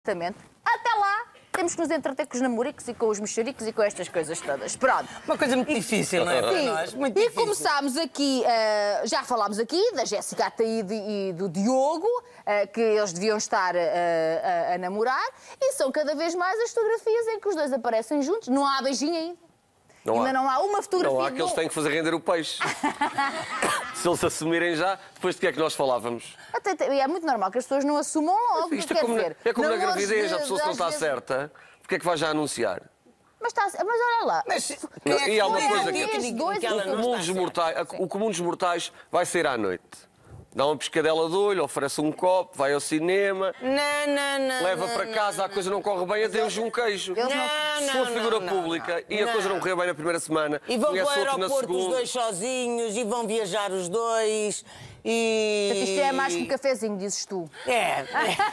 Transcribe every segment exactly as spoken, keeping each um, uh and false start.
Exatamente. Até lá, temos que nos entreter com os namoricos e com os mexericos e com estas coisas todas. Pronto. Uma coisa muito difícil, não é? Para Sim. nós. Muito E difícil. começámos aqui, uh, já falámos aqui da Jéssica Ataíde e do Diogo, uh, que eles deviam estar uh, a, a namorar, e são cada vez mais as fotografias em que os dois aparecem juntos. Não há beijinho ainda. Não ainda há. não há uma fotografia. Não há, que eles têm que fazer render o peixe. Se eles assumirem já, depois de que é que nós falávamos? Até, é muito normal que as pessoas não assumam logo. Isto é quer como, na, dizer, é como na namores gravidez, de- a pessoa se não às está vezes- certa, porque é que vai já anunciar? Mas, está, mas olha lá. Mas Não, quem é e há uma quem é coisa que- que- que- dois que ela e não O comum, dos está mortais, o comum dos mortais vai sair à noite. Dá uma piscadela de olho, oferece um copo, vai ao cinema, Não, não, não. leva não, para não, casa, a não. coisa não corre bem, adeus um queijo. Eles não- Se Não, for não, figura não, pública não, e a coisa não não. correr bem na primeira semana, E vão conhece para o outro na aeroporto os segunda. dois sozinhos e vão viajar os dois e... Portanto, isto é mais que um cafezinho, dizes tu. É.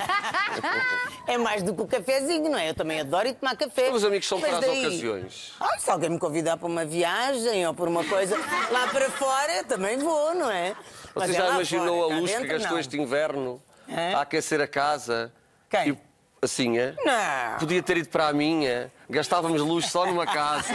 É mais do que o cafezinho, não é? Eu também adoro ir tomar café. Os meus amigos são Mas para as daí- ocasiões. Ah, se alguém me convidar para uma viagem ou por uma coisa lá para fora, também vou, não é? Mas Você é já lá imaginou fora, a cá luz que dentro, gastou não. este inverno É? a aquecer a casa? Quem? E, assim, é? Não. Podia ter ido para a minha. Gastávamos luz só numa casa.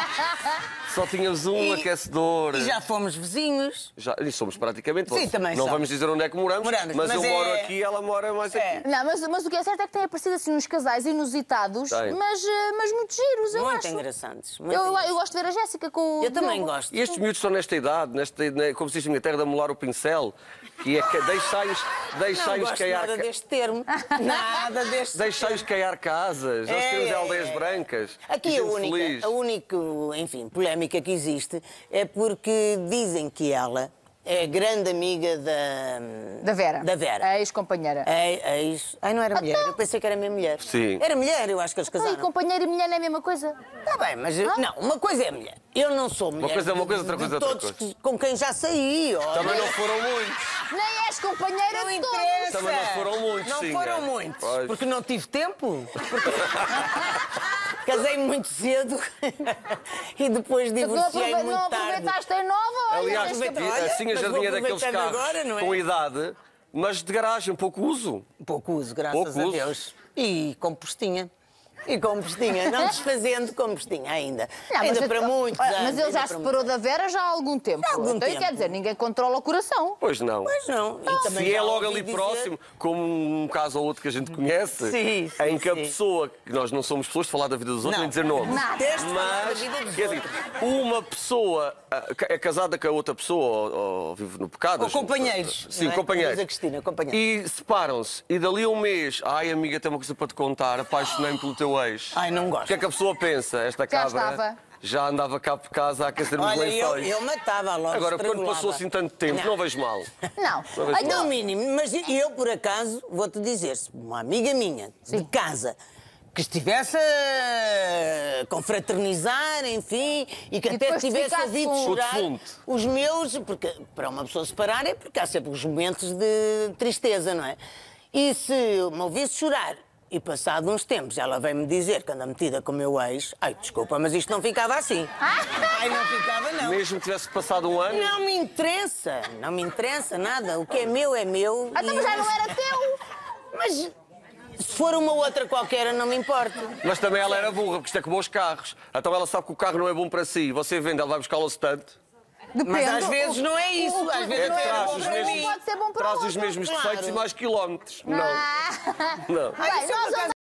Só tínhamos um E- aquecedor. E já fomos vizinhos. Já, e somos praticamente. Sim, também não somos. vamos dizer onde é que moramos, Moramos, mas, mas eu é- moro aqui e ela mora mais É. aqui. Não, mas, mas o que é certo é que tem aparecido assim uns casais inusitados, Tem. mas, eh, mas muito giros, eu Muito acho. engraçantes. muito Eu, eu engraçantes. gosto de ver a Jéssica com o Eu também Diogo. gosto. E estes miúdos estão nesta idade, nesta, na- como se diz na minha terra, de amolar o pincel, que é que deixai-os Não deixai-os gosto caiar. nada ca- deste termo. Nada deste Deixai-os caiar casas. Nós É, temos é, aldeias é. brancas. Aqui e a gente única, feliz. a única, enfim, polémica que existe é porque dizem que ela é grande amiga da... Da Vera. Da Vera. A ex-companheira. É, é isso. Ai, não era mulher. Eu pensei que era minha mulher. Sim. Era mulher, eu acho que eles Então, e casaram. companheira e mulher não é a mesma coisa? Está bem, mas eu- não, uma coisa é mulher. Eu não sou mulher. coisa é uma de- coisa, outra de coisa é outra todos coisa. que- com quem já saí. ó. Também não foram muitos. Nem és companheira Não de todos. interessa. Também não foram muitos, Não sim, foram é. muitos. Pois. Porque não tive tempo. Porque... Casei-me muito cedo e depois Não, divorciei aprove- muito não tarde. aproveitaste a nova, olha. Aliás, tens que aproveita- aproveitar. olha, assim a mas jardim vou é daqueles aproveitando carros agora, não é? com idade, mas de garagem, pouco uso. Pouco uso, graças Pouco a uso. Deus. E compostinha. E compostinha. Não desfazendo compostinha ainda. Não, ainda mas para eu- muitos olha, anos. Mas ele ainda já para se separou da Vera já há algum tempo. Já há algum então, tempo. quer dizer, ninguém controla o coração. Pois não. Pois não. E também Se é já logo ouvi ali dizer- próximo, como um caso ou outro que a gente conhece, Sim, sim, em que a sim. pessoa, que nós não somos pessoas de falar da vida dos outros Não. nem dizer nomes, Nada. Teste falar da mas vida dos quer dizer, uma pessoa ah, é casada com a outra pessoa ou, ou vive no pecado. Ou companheiros. Sim, não é? companheiros. Diz a Cristina, companheiros. E separam-se, e dali a um mês, ai amiga, tenho uma coisa para te contar, apaixonei-me pelo teu ex. Ai, não gosto. O que é que a pessoa pensa? Esta cabra estava. já andava cá por casa a aquecer os Olha, eu, lençóis. eu matava logo. Agora, quando estrangulava. passou assim tanto tempo, não, Não. vejo mal. Não. Não vejo No mal. mínimo, mas eu, por acaso, vou-te dizer, se uma amiga minha de Sim. casa que estivesse a confraternizar, enfim, e que E até depois tivesse ficasse ouvido com- chorar, O defunto. os meus, porque para uma pessoa separar é porque há sempre os momentos de tristeza, não é? E se me ouvisse chorar e passado uns tempos ela vem-me dizer que anda metida com o meu ex, ai, desculpa, mas isto não ficava assim. Ai, não ficava, não. Mesmo que tivesse passado um ano, Não me interessa, não me interessa nada. O que é meu é meu. Ah, então, e mas já eu- não era teu. Mas se for uma outra qualquer, não me importa. mas também ela era burra, porque isto é como os carros. Então ela sabe que o carro não é bom para si. Você vende, ela vai buscá-lo tanto. Depende. Mas às vezes não é isso, O- o- às vezes o- não é traz bom os para mesmos, mim. Pode ser bom para traz outro. os mesmos claro. defeitos e mais quilómetros. Não. Ah. Não. Ai, Bem, isso é nós por acaso